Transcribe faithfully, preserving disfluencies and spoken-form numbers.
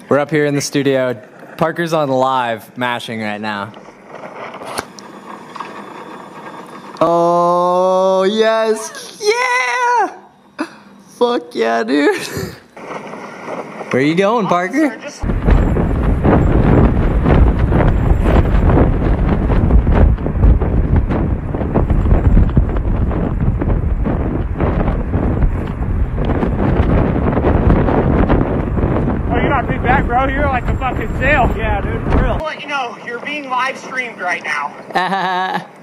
We're up here in the studio. Parker's on live mashing right now. Oh, yes. Yeah. Fuck yeah, dude. Where you going, Parker? Big back, bro. You're like a fucking sail. Yeah, dude, for real. I'll let you know, you're being live streamed right now.